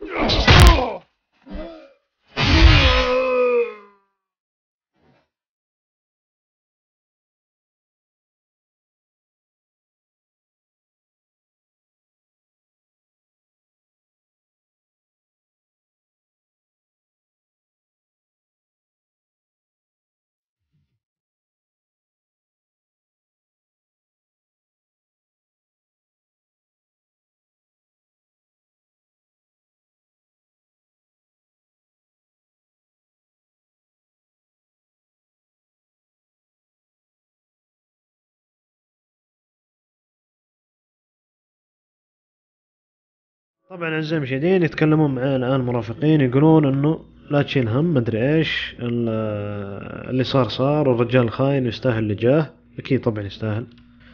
طبعا اعزائي المشاهدين يتكلمون معي الان مرافقين يقولون انه لا تشيل هم مدري ايش اللي صار والرجال الخاين يستاهل اللي جاه. اكيد طبعا يستاهل.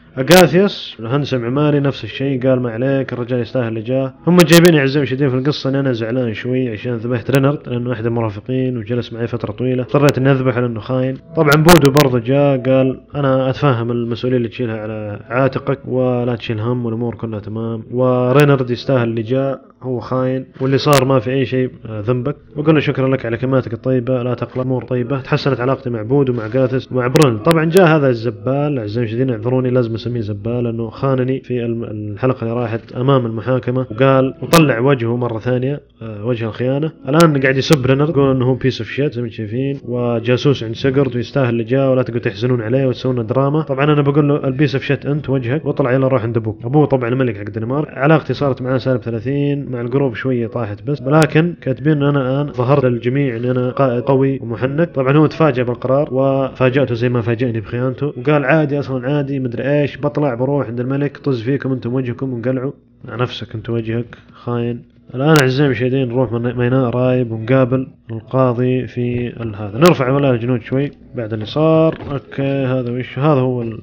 اغاثيوس الهندسة معماري نفس الشيء قال ما عليك الرجال يستاهل اللي جاه. هم جايبين اعزائي المشاهدين في القصة ان انا زعلان شوي عشان ذبحت رينارد لانه احد المرافقين وجلس معي فترة طويلة اضطريت اني اذبحه لانه خاين. طبعا بودو برضه جاء قال انا اتفهم المسؤولية اللي تشيلها على عاتقك ولا تشيل هم والامور كلها تمام، ورينارد يستاهل اللي جاء هو خاين واللي صار ما في اي شيء ذنبك. وقلنا شكرا لك على كلماتك الطيبة لا تقلق امور طيبة. تحسنت علاقتي مع بود ومع غاثيوس ومع برن. طبعا جاء هذا الزبال اعزائي المشاهدين اعذروني لازم اسميه زبال لانه خانني في الحلقة اللي راحت امام المحاكمة وقال وطلع وجهه مرة ثانية وجه الخيانة. الان قاعد يسب رينارد يقول انه هو بيس اوف شيت زي ما شايفين وجاسوس عند سقرد ويستاهل اللي جاء ولا تقعدوا تحزنون عليه وتسوون دراما. طبعا انا بقول له البيس اوف شيت انت وجهك واطلع يلا روح عند ابوك. ابوه طبعا الملك حق الدنمارك. علاقتي صارت معاه -30 مع الجروب شوية طاحت بس، ولكن كاتبين ان انا الان ظهرت للجميع ان انا قائد قوي ومحنك. طبعا هو تفاجأ بالقرار وفاجأته زي ما فاجأني بخيانته وقال عادي اصلا عادي مدري ايش بطلع بروح عند الملك طز فيكم انتم وجهكم وانقلعوا مع نفسك انت وجهك خاين. الان اعزائي المشاهدين نروح ميناء رايب ونقابل القاضي في هذا. نرفع ولا الجنود شوي بعد اللي صار. اوكي هذا وش هذا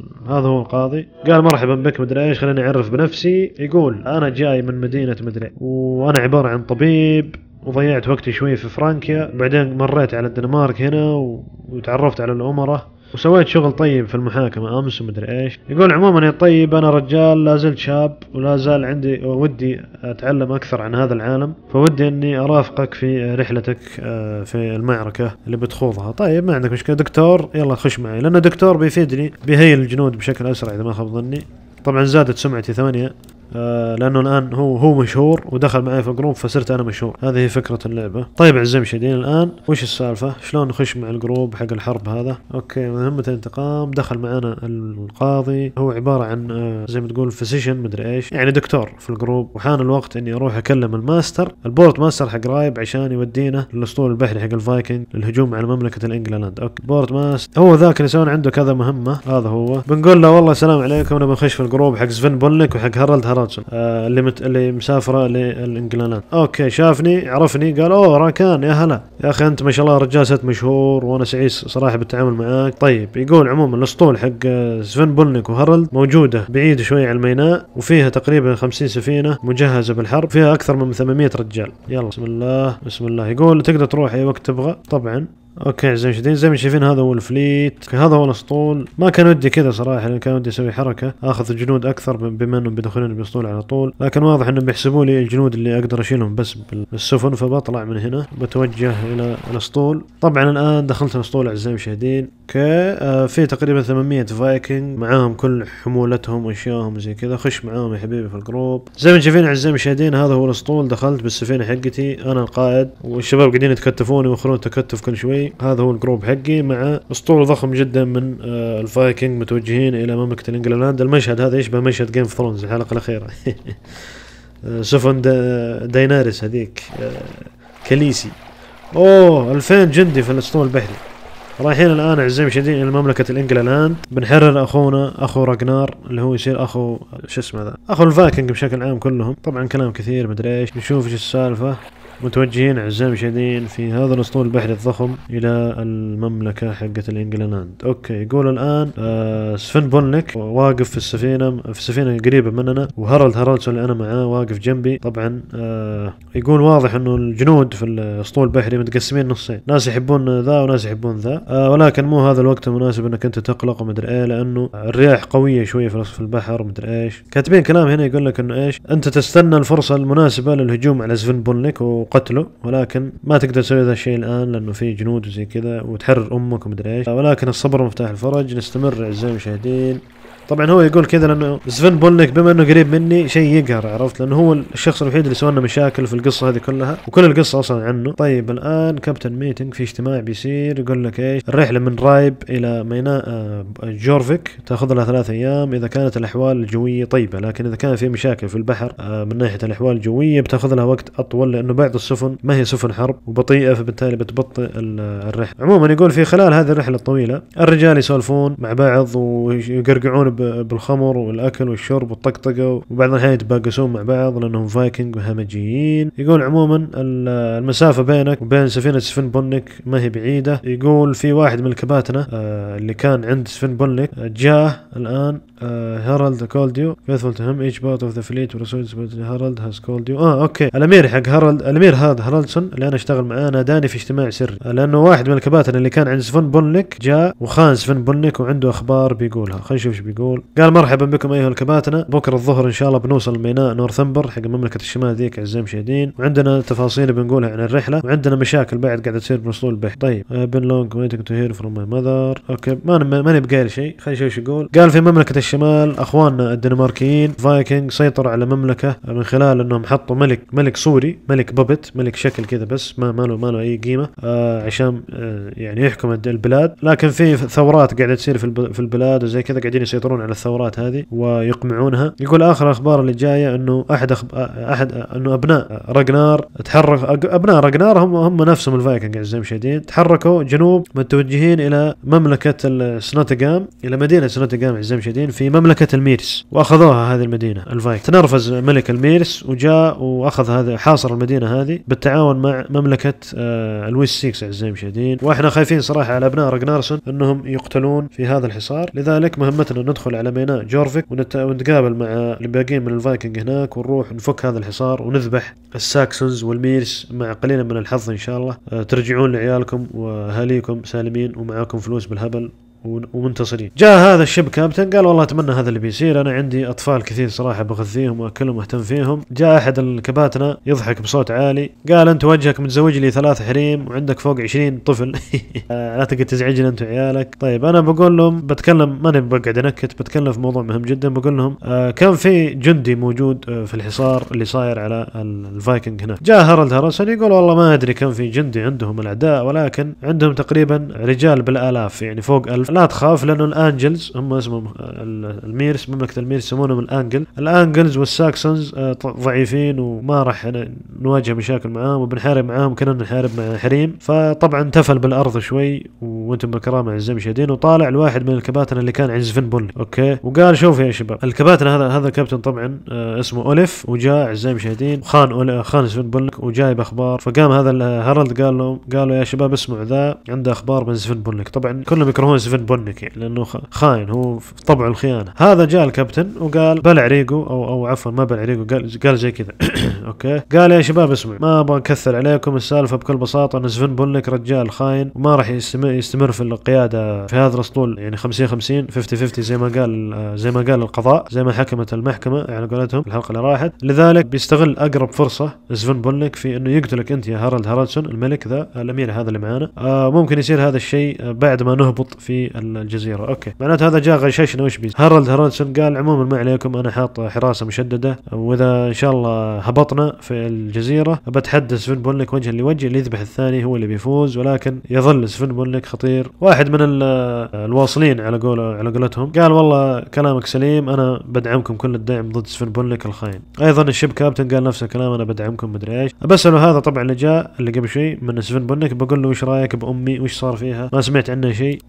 هو القاضي. قال مرحبا بك مدري ايش خليني اعرف بنفسي. يقول انا جاي من مدينة مدري وانا عبارة عن طبيب وضيعت وقتي شوي في فرانكيا بعدين مريت على الدنمارك هنا وتعرفت على الأمراء وسويت شغل طيب في المحاكمة أمس ومدري إيش. يقول عموما يا طيب أنا رجال لا زلت شاب ولا زال عندي ودي أتعلم أكثر عن هذا العالم فودي أني أرافقك في رحلتك في المعركة اللي بتخوضها. طيب ما عندك مشكلة دكتور يلا خش معي لأن دكتور بيفيدني بيهيل الجنود بشكل أسرع إذا ما خاب ظني. طبعا زادت سمعتي 8 لأنه الآن هو مشهور ودخل معي في الجروب فصرت أنا مشهور. هذه هي فكرة اللعبة. طيب أعزائي المشاهدين الآن وش السالفة شلون نخش مع الجروب حق الحرب هذا. أوكي مهمة الانتقام. دخل معنا القاضي هو عبارة عن زي ما تقول فيزيشن مدري إيش يعني دكتور في الجروب. وحان الوقت إني أروح أكلم الماستر البورت ماستر حق رايب عشان يودينا للأسطول البحري حق الفايكنج للهجوم على مملكة الإنجلاند. أوكي بورت ماستر هو ذاك اللي سوى عنده كذا مهمة. هذا هو بنقول له والله السلام عليكم نبي نخش في الجروب حق سفن بولنيك وحق هارالد هارالدسون اللي مسافرة للإنجلاند. أوكي شافني عرفني قال أوه راكان يا هلا يا أخي أنت ما شاء الله رجال ست مشهور وأنا سعيد صراحة بالتعامل معاك. طيب يقول عموما الأسطول حق سفن بولنيك وهارالد موجودة بعيد شوي على الميناء وفيها تقريبا 50 سفينة مجهزة بالحرب فيها أكثر من 800 رجال. يلا بسم الله بسم الله. يقول تقدر تروح أي وقت تبغى طبعا. اوكي زي ما شايفين هذا هو الفليت هذا هو الاسطول. ما كان ودي كذا صراحه لان كان ودي اسوي حركه اخذ الجنود اكثر بما انهم بيدخلون بالاسطول على طول لكن واضح انهم بيحسبوا لي الجنود اللي اقدر اشيلهم بس بالسفن فبطلع من هنا بتوجه الى الاسطول. طبعا الان دخلت الاسطول اعزائي المشاهدين. اوكي في تقريبا 800 فايكنج معاهم كل حمولتهم واشياءهم زي كذا. خش معاهم يا حبيبي في الجروب. زي ما شايفين اعزائي المشاهدين هذا هو الاسطول. دخلت بالسفينه حقتي انا القائد والشباب قاعدين يتكتفون ويخلون تكتف كل شوي. هذا هو الجروب حقي مع اسطول ضخم جدا من الفايكنج متوجهين الى مملكة الانجلاند. المشهد هذا يشبه مشهد جيم اوف ثرونز الحلقة الأخيرة. سفن دايناريس هذيك كاليسي. اوه 2000 جندي في الاسطول البحري. رايحين الان اعزائي المشاهدين الى مملكة الانجلاند بنحرر اخونا اخو راجنار اللي هو يصير اخو شو اسمه ذا اخو الفايكنج بشكل عام كلهم. طبعا كلام كثير مدري ايش. نشوف ايش السالفة. متوجهين أعزائي المشاهدين في هذا الأسطول البحري الضخم إلى المملكة حقة الإنجلاند. أوكي، يقول الآن سفن بولنيك واقف في السفينة قريبة مننا، وهارولد هارولدسون اللي أنا معاه واقف جنبي. طبعا يقول واضح إنه الجنود في الأسطول البحري متقسمين نصين، ناس يحبون ذا وناس يحبون ذا، ولكن مو هذا الوقت المناسب إنك أنت تقلق ومدري إيه، لأنه الرياح قوية شوية في البحر ومدري إيش. كاتبين كلام هنا يقول لك إنه إيش، أنت تستنى الفرصة المناسبة للهجوم على سفن بولنيك وقتله، ولكن ما تقدر تسوي ذا الشيء الآن لأنه في جنود وزي كذا وتحرر أمك ومدري إيش، ولكن الصبر مفتاح الفرج. نستمر أعزائي المشاهدين. طبعا هو يقول كذا لانه سفن بولنيك بما انه قريب مني شيء يقهر، عرفت، لانه هو الشخص الوحيد اللي سوى لنا مشاكل في القصه هذه كلها، وكل القصه اصلا عنه. طيب الان كابتن ميتنج، في اجتماع بيصير، يقول لك ايش، الرحله من رايب الى ميناء جورفيك تاخذ لها 3 ايام اذا كانت الاحوال الجويه طيبه، لكن اذا كان في مشاكل في البحر من ناحيه الاحوال الجويه بتاخذ لها وقت اطول، لانه بعض السفن ما هي سفن حرب وبطيئه، فبالتالي بتبطئ الرحله. عموما يقول في خلال هذه الرحله الطويله الرجال يسولفون مع بعض ويقرقعون بالخمر والاكل والشرب والطقطقه، وبعض الاحيان يتباقسون مع بعض لانهم فايكنج وهمجيين. يقول عموما المسافه بينك وبين سفن بولنيك ما هي بعيده. يقول في واحد من الكباتنه اللي كان عند سفن بولنيك جاء الان، هارولد called you faithful to him each part of the fleet responsible Harold has called you. اوكي، الامير حق هارولد، الامير هذا هارولدسون اللي انا اشتغل معاه ناداني في اجتماع سري، لانه واحد من الكباتن اللي كان عند سفن بولنيك جاء وخان سفن بولنيك وعنده اخبار بيقولها. خلينا نشوف ايش بيقول. قال مرحبا بكم ايها الكباتنه، بكره الظهر ان شاء الله بنوصل ميناء نورثمبر حق مملكه الشمال ذيك اعزائي المشاهدين، وعندنا تفاصيل بنقولها عن الرحله، وعندنا مشاكل بعد قاعده تصير باسطول البحر. طيب been long waiting to hear from my mother. اوكي، ماني بقايل شيء. خلينا نشوف ايش يقول. قال في مملكه الشمال اخواننا الدنماركيين فايكنج سيطروا على مملكه من خلال انهم حطوا ملك صوري، ملك بابت، ملك شكل كذا بس ما له اي قيمه، عشان يعني يحكم البلاد، لكن في ثورات قاعده تصير في البلاد وزي كذا، قاعدين يسيطرون على الثورات هذه ويقمعونها. يقول اخر اخبار اللي جايه انه انه ابناء راغنار تحرك، ابناء راغنار هم نفسهم الفايكنج اعزائي المشاهدين، تحركوا جنوب متوجهين الى مملكه السنوتغام، الى مدينه سنوتغام اعزائي المشاهدين في مملكه الميرس، واخذوها هذه المدينه الفايك. تنرفز ملك الميرس وجاء واخذ هذا، حاصر المدينه هذه بالتعاون مع مملكه الويس سيكس اعزائي المشاهدين، واحنا خايفين صراحه على ابناء راغنارسون انهم يقتلون في هذا الحصار، لذلك مهمتنا ندخل على ميناء جورفيك ونتقابل مع الباقيين من الفايكنج هناك، ونروح نفك هذا الحصار ونذبح الساكسونز والميرس مع قليل من الحظ ان شاء الله ترجعون لعيالكم واهاليكم سالمين ومعاكم فلوس بالهبل ومنتصرين. جاء هذا الشب كابتن قال والله اتمنى هذا اللي بيصير، انا عندي اطفال كثير صراحه بغذيهم واكلهم واهتم فيهم. جاء احد الكباتنه يضحك بصوت عالي قال انت وجهك متزوج لي 3 حريم وعندك فوق 20 طفل لا تقعد تزعجنا انت وعيالك. طيب انا بقول لهم بتكلم، ماني بقعد انكت، بتكلم في موضوع مهم جدا. بقول لهم كان في جندي موجود في الحصار اللي صاير على الفايكنج هنا. جاء هارولد هارولدسون يقول والله ما ادري كم في جندي عندهم الاعداء، ولكن عندهم تقريبا رجال بالالاف، يعني فوق 1000. لا تخاف لانه الانجلز هم اسمهم الميرس، مملكه الميرس يسمونهم الانجلز والساكسونز ضعيفين وما راح نواجه مشاكل معاهم وبنحارب معاهم كنا نحارب مع حريم. فطبعا تفل بالارض شوي وانتم بالكرامه اعزائي المشاهدين، وطالع الواحد من الكباتن اللي كان عند سفن بولنيك اوكي، وقال شوف يا شباب الكباتن هذا كابتن طبعا اسمه اوليف، وجاء اعزائي المشاهدين خان سفن بولنيك وجايب اخبار. فقام هذا هارولد قالوا يا شباب اسمعوا ذا عنده اخبار من سفن بولنيك. طبعا كلهم يكرهون سفن بولنيك لانه خاين، هو في طبعه الخيانه. هذا جاء الكابتن وقال بلع ريقه او عفوا ما بلع ريقه، قال زي كذا اوكي، قال يا شباب اسمعوا ما ابغى نكثر عليكم، السالفه بكل بساطه ان سفن بولنيك رجال خاين وما راح يستمر في القياده في هذا الاسطول، يعني 50-50 50-50 زي ما قال القضاء، زي ما حكمت المحكمه يعني قالتهم الحلقه اللي راحت. لذلك بيستغل اقرب فرصه سفن بولنيك في انه يقتلك انت يا هارولد هارولدسون الملك ذا الامير هذا اللي معانا. ممكن يصير هذا الشيء بعد ما نهبط في الجزيره. اوكي، معناته هذا جاء غششنا وش بيصير. هارولد هارولدسون قال عموما ما عليكم، انا حاط حراسه مشدده، واذا ان شاء الله هبطنا في الجزيره بتحدى سفن بولنيك وجها لوجه، اللي يذبح الثاني هو اللي بيفوز، ولكن يظل سفن بولنيك خطير. واحد من الواصلين على قولتهم قال والله كلامك سليم، انا بدعمكم كل الدعم ضد سفن بولنيك الخاين. ايضا الشب كابتن قال نفس الكلام، انا بدعمكم مدري ايش. بسأله هذا طبعا اللي جاء اللي قبل شوي من سفن بولنيك، بقول له وش رايك بامي، وش صار فيها، ما سمعت عنها شيء. طبعا تحسن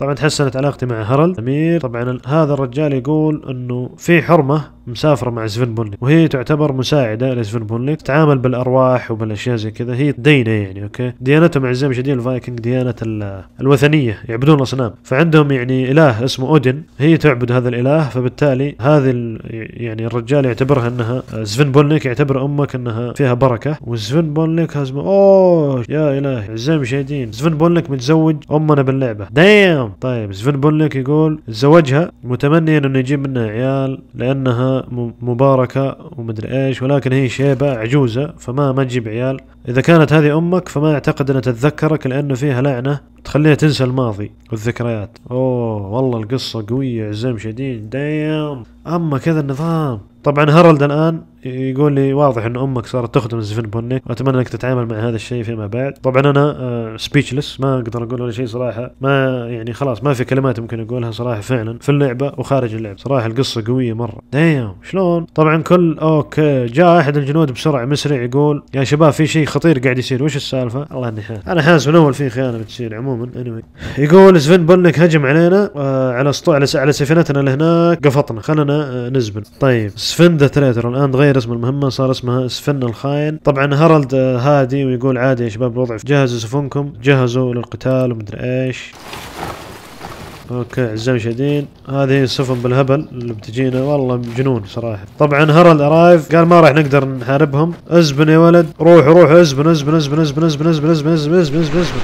حسنت علاقتي مع هارلد امير. طبعا هذا الرجال يقول انه في حرمة مسافرة مع سفن بولنيك، وهي تعتبر مساعدة لسفن بولنيك، تتعامل بالارواح وبالاشياء زي كذا، هي دينة يعني. اوكي، ديانتهم اعزائي المشاهدين الفايكنج ديانة الوثنية، يعبدون اصنام، فعندهم يعني اله اسمه اودن، هي تعبد هذا الاله، فبالتالي هذه يعني الرجال يعتبرها انها سفن بولنيك يعتبر امك انها فيها بركة، وسفن بولنيك هزمه. اوه يا الهي اعزائي المشاهدين، سفن بولنيك متزوج امنا باللعبة. دايم. طيب سفن بولنيك يقول تزوجها متمنيا انه يجيب منها عيال لانها مباركة ومدري ايش، ولكن هي شيبة عجوزة فما تجيب عيال. اذا كانت هذه امك فما اعتقد انها تتذكرك لانه فيها لعنة تخليها تنسى الماضي والذكريات. اوه والله القصة قوية اعزائي المشاهدين. دايم. اما كذا النظام. طبعا هارلد الان يقول لي واضح ان امك صارت تخدم سفن بولنيك، واتمنى انك تتعامل مع هذا الشيء فيما بعد. طبعا انا سبيتشلس، ما اقدر اقول ولا شيء صراحه، ما يعني خلاص ما في كلمات ممكن اقولها صراحه فعلا في اللعبه وخارج اللعبه. صراحه القصه قويه مره. دايم شلون. طبعا اوكي جاء احد الجنود بسرعه مسرع يقول يا شباب في شيء خطير قاعد يصير، وش السالفه؟ الله اني حاسس، انا حاسس من اول في خيانه بتصير. عموما يقول سفن بولنيك هجم علينا على سفينتنا اللي هناك، قفطنا، خلنا نزبن. طيب سفن ذا تريتر الان تغير اسم المهمه، صار اسمها سفن الخاين. طبعا هارلد هادي ويقول عادي يا شباب الوضع، جهزوا سفنكم، جهزوا للقتال ومدري ايش. اوكي اعزائي المشاهدين، هذه السفن بالهبل اللي بتجينا، والله جنون صراحه. طبعا هارلد ارايف قال ما راح نقدر نحاربهم، ازبن يا ولد، روحوا ازبن ازبن ازبن ازبن ازبن ازبن ازبن ازبن ازبن ازبن ازبن.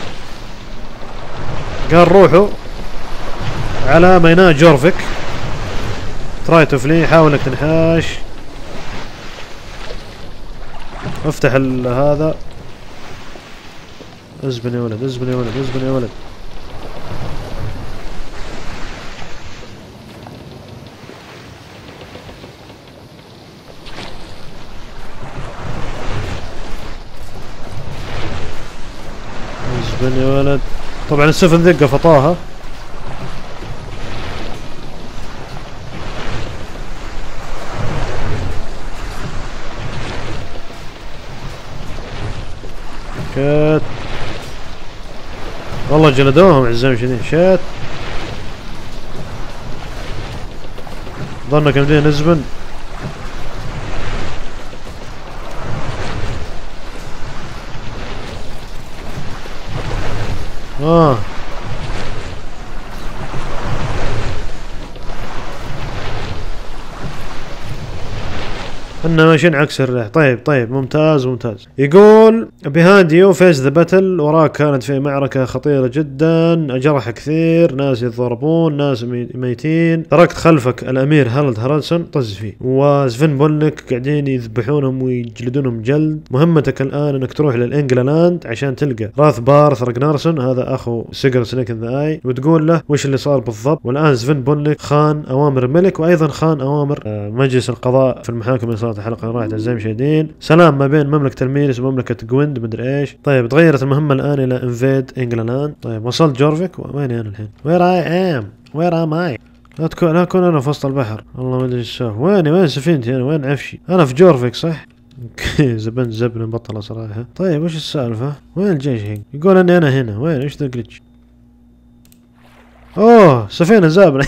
قال روحوا على ميناء جورفيك، تراي تو فلي، حاول انك تنحاش، افتح هذا، ازبن يا ولد ازبن يا ولد ازبن يا ولد. ازبن يا ولد. طبعا السفن ذي قفطاها. شات والله جلدوهم اعزائي المشاهدين. شات ظنك مدين نزبن. احنا ماشيين عكس الريح. طيب ممتاز. يقول behind you face the battle، وراك كانت في معركة خطيرة جدا، جرح كثير، ناس يتضربون، ناس ميتين، تركت خلفك الامير هارلد هارلسون طز فيه، وسفن بولنيك قاعدين يذبحونهم ويجلدونهم جلد. مهمتك الان انك تروح للانجلالاند عشان تلقى راث بارث راغنارسون، هذا اخو سيجر سنيك ان ذا اي، وتقول له وش اللي صار بالضبط. والان سفن بولنيك خان اوامر الملك، وايضا خان اوامر مجلس القضاء في المحاكم اللي صارت الحلقه اللي راحت اعزائي المشاهدين. سلام ما بين مملكه الميرس ومملكه جويند مدري ايش. طيب تغيرت المهمه الان الى انفيد انجلالاند. طيب وصلت جورفيك، ويني انا الحين؟ وير ام اي. لا اكون انا في وسط البحر، والله ما ادري ايش سوى. وين سفينتي انا؟ وين عفشي؟ انا في جورفيك صح؟ زبن بطلة صراحه. طيب وش السالفه؟ وين الجيش هيك؟ يقول اني انا هنا. وين ايش ذا جلتش؟ اوه سفينة زابنة.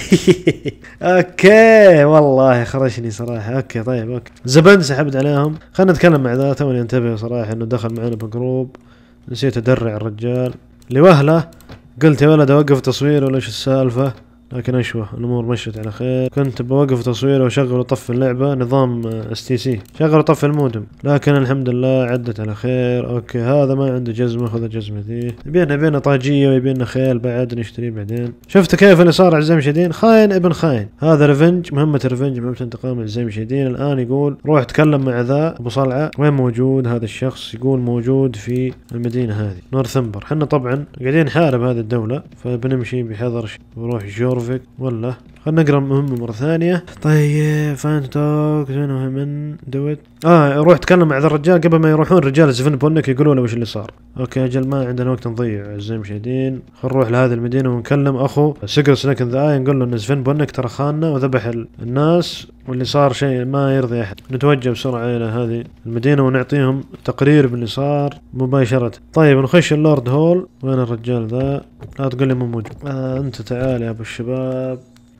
اوكي والله خرجني صراحة. اوكي طيب اوكي زبن سحبت عليهم. خلنا نتكلم مع ذا، توني انتبه صراحة انه دخل معنا بجروب، نسيت ادرع الرجال لوهلة. قلت يا ولد اوقف تصوير ولا ايش السالفة، لكن اشوه الامور مشت على خير. كنت بوقف تصوير واشغل وطفي اللعبة نظام STC، شغل وطفي المودم، لكن الحمد لله عدت على خير. اوكي هذا ما عنده جزمة، خذ الجزمة ذي. يبينا طاجية ويبينا خيل بعد نشتريه بعدين. شفت كيف اللي صار اعزائي المشاهدين؟ خاين ابن خاين. هذا ريفنج، مهمة ريفنج، مهمة انتقام اعزائي المشاهدين. الان يقول روح اتكلم مع ذا ابو صلعة. وين موجود هذا الشخص؟ يقول موجود في المدينة هذه نورثمبر. حنا طبعا قاعدين نحارب هذه الدولة، فبنمشي بحذر. بروح جورفيك ولا خلنا نقرا المهمة مرة ثانية. طيب فانت توك من دوت روح تكلم مع ذا الرجال قبل ما يروحون رجال سفن بونك يقولوا له وش اللي صار. اوكي اجل ما عندنا وقت نضيع اعزائي المشاهدين، خل نروح لهذه المدينة ونكلم اخو سيجر سنيك ذا نقول له ان سفن بونك ترى خاننا وذبح الناس واللي صار شيء ما يرضي احد. نتوجه بسرعة الى هذه المدينة ونعطيهم تقرير باللي صار مباشرة. طيب نخش اللورد هول. وين الرجال ذا؟ لا تقول لي مو موجود. انت تعال يا ابو الشباب.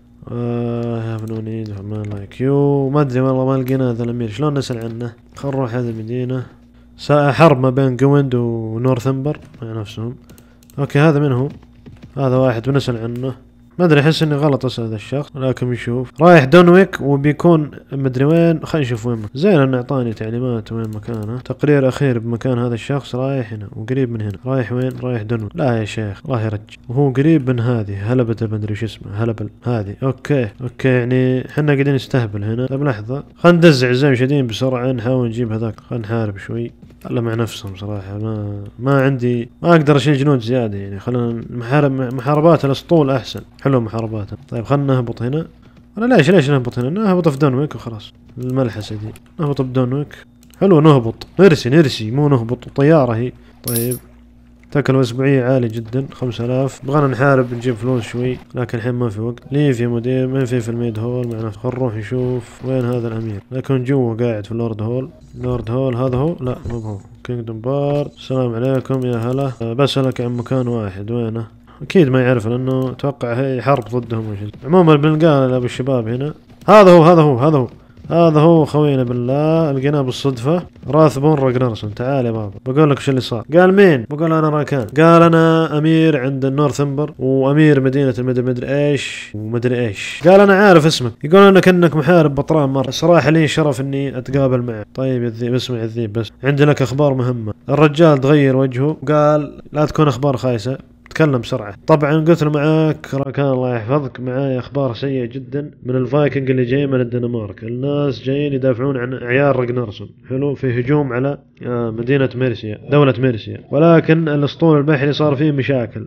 have no need of man like you. ما ادري والله ما لقينا هذا الامير، شلون نسأل عنه؟ خل نروح هذه المدينة. حرب ما بين جويند ونورثمبر مع نفسهم. اوكي هذا من هو؟ هذا واحد بنسأل عنه. ما ادري احس اني غلط اسأل هذا الشخص، لكن نشوف. رايح دونويك وبيكون مدري وين، خلينا نشوف وين. زين انه اعطاني تعليمات وين مكانه. تقرير اخير بمكان هذا الشخص، رايح هنا وقريب من هنا. رايح وين؟ رايح دونويك. لا يا شيخ الله يرجع، وهو قريب من هذه هلبة مدري وش اسمه، هلبل هذه. اوكي يعني احنا قاعدين نستهبل هنا. طيب لحظة خلينا ندزع زي مشاهدين بسرعة، نحاول نجيب هذاك. خلينا نحارب شوي. هلا مع نفسهم صراحة ما عندي، ما اقدر اشيل جنود زيادة يعني. خلينا محاربات الاسطول احسن. حلو محارباتهم. طيب خلنا نهبط هنا. ولا ليش نهبط هنا؟ نهبط في دونويك وخلاص. الملحسة دي نهبط بدونويك. حلو نهبط، نرسي مو نهبط. طيارة هي. طيب تكلفة أسبوعية عالية جدا 5000. بغانا نحارب نجيب فلوس شوي، لكن الحين ما في وقت. ليف يا مدير ما في الميد هول معنا. خل نروح نشوف وين هذا الأمير، لكن جوا قاعد في اللورد هول. لورد هول هذا هو؟ لا مو هو. كينغدوم بارد. السلام عليكم يا هلا. بسألك عن مكان واحد، وينه؟ أكيد ما يعرف لأنه أتوقع هي حرب ضدهم وش. عموما بنلقاه أبو الشباب هنا. هذا هو خوينا بالله، لقيناه بالصدفة. راثبون راغنارسون. تعال يا بابا بقول لك شو اللي صار. قال مين؟ بقول انا راكان. قال انا امير عند النورثمبر وامير مدينة المدري ايش ومدري ايش. قال انا عارف اسمك. يقول انك انك محارب بطران مرة. الصراحة لي شرف اني اتقابل معك. طيب يا الذيب اسمع يا الذيب، بس عندي لك اخبار مهمة. الرجال تغير وجهه وقال لا تكون اخبار خايسة، تكلم بسرعة. طبعا قلت له معاك راكان الله يحفظك، معاي اخبار سيئة جدا من الفايكنج اللي جاي من الدنمارك. الناس جايين يدافعون عن عيال راغنارسون. حلو، في هجوم على مدينة ميرسيا، دولة ميرسيا. ولكن الاسطول البحري صار فيه مشاكل.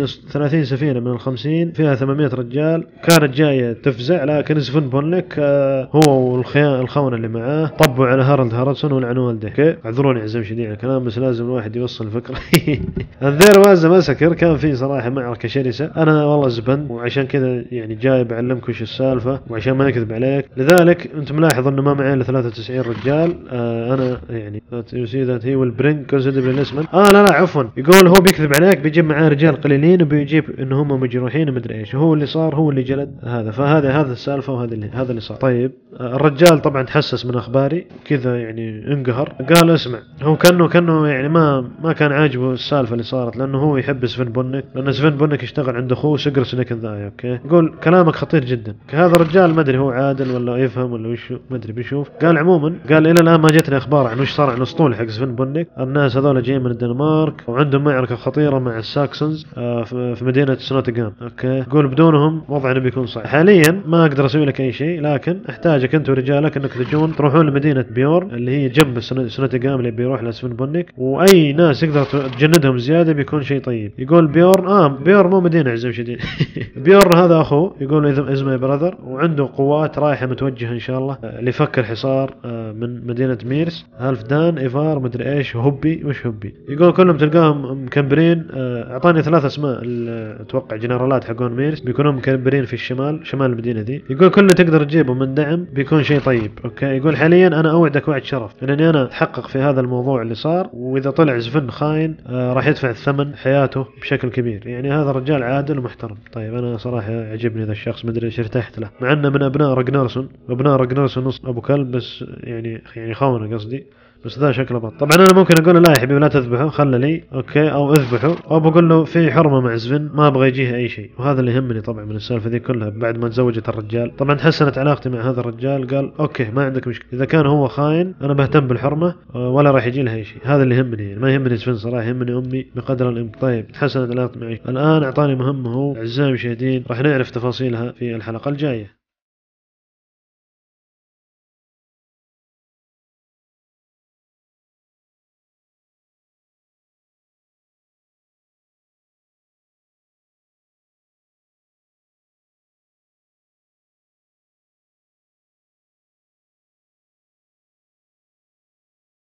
30 سفينة من ال50 فيها 800 رجال كانت جاية تفزع، لكن سفن بونك هو والخونة اللي معاه طبوا على هارلد هارلسون ولعنوا والده. اوكي اعذروني عزم شديد على الكلام، بس لازم الواحد يوصل الفكرة. الذير وازة مسكر كان في صراحة معركة شرسة. أنا والله زبند، وعشان كذا يعني جاي بعلمك وش السالفة وعشان ما نكذب عليك. لذلك أنت ملاحظ إنه ما معي إلا 93 رجال. أنا يعني you see that he will bring considerable less men. لا عفوا، يقول هو بيكذب عليك، بيجيب معاه رجال قليلين وبيجيب إن هم مجروحين ومدري إيش. هو اللي صار، هو اللي جلد هذا. فهذا السالفة هذا اللي صار. طيب الرجال طبعا تحسس من أخباري كذا يعني انقهر. قال اسمع، هو كأنه يعني ما كان عاجبه السالفة اللي صارت، لأنه هو يحب سفن بونك، لأن سفن بونك يشتغل عند أخوه سيجر سنيك ذا. أوكي يقول كلامك خطير جدا. هذا الرجال ما أدري هو عادل ولا يفهم ولا وش، ما أدري بيشوف. قال عموما، قال إلى الآن ما جتني أخبار عن وش صار عن الأسطول حق سفن بونك. الناس هذول جايين من الدنمارك وعندهم معركة خطيرة مع الساكسونز في مدينة سنوتغام. أوكي يقول بدونهم وضعنا بيكون صعب. حاليا ما أقدر أسوي لك أي شيء، لكن أحتاجك أنت ورجالك أنك تروحون لمدينة بيورن اللي هي جنب سنوتغام اللي بيروح لسفن بونك، وأي ناس يقدر تجندهم زيادة بيكون شيء طيب. يقول بيورن مو مدينة عزم شديد. بيورن هذا أخوه، يقول اسمه براذر، وعنده قوات رايحة متوجهة إن شاء الله لفك الحصار من مدينة ميرس. هالفدان إيفار مدري إيش هوبي. وش هوبي؟ يقول كلهم تلقاهم مكبرين. أعطاني 3 أسماء أتوقع جنرالات حقون ميرس بيكونون مكبرين في شمال المدينة ذي. يقول كل اللي تقدر تجيبه من دعم بيكون شيء طيب. أوكي يقول حاليا أنا أوعدك وعد شرف، لأني أنا أتحقق في هذا الموضوع اللي صار، وإذا طلع زفن خاين راح يدفع الثمن حياته بشكل كبير. يعني هذا الرجال عادل ومحترم. طيب أنا صراحة عجبني ذا الشخص، مدري إيش ارتحت له، مع أنه من أبناء راغنارسون، وأبناء راغنارسون نص أبو كلب، بس يعني خونه قصدي، بس ذا شكله بط. طبعا انا ممكن اقول له لا يا حبيبي لا تذبحه، خله لي اوكي، او اذبحه، او بقول له في حرمه مع زفن ما ابغى يجيه اي شيء. وهذا اللي يهمني طبعا من السالفه ذي كلها. بعد ما تزوجت الرجال طبعا تحسنت علاقتي مع هذا الرجال. قال اوكي ما عندك مشكله، اذا كان هو خاين انا بهتم بالحرمه ولا راح يجي لها اي شيء. هذا اللي يهمني، ما يهمني زفن صراحه، يهمني امي بقدر الامكان. طيب تحسنت علاقتي معي. الان اعطاني مهمه هو، اعزائي المشاهدين راح نعرف تفاصيلها في الحلقه الجايه.